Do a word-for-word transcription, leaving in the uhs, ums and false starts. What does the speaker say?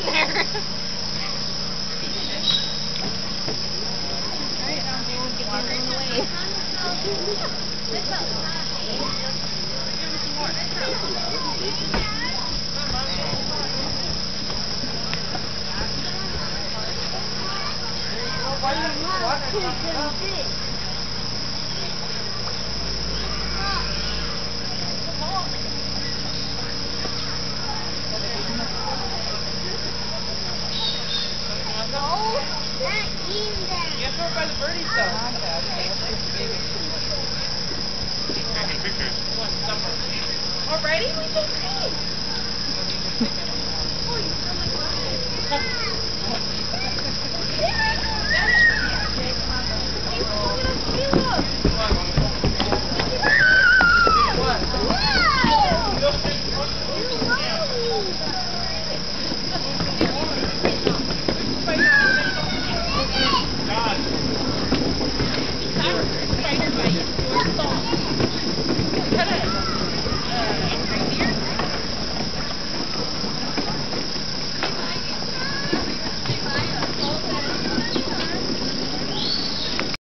there. Alright, now they won't get in the way. Why do you watch it? No, not eating that. You have to go by the birdies though. Alrighty, we think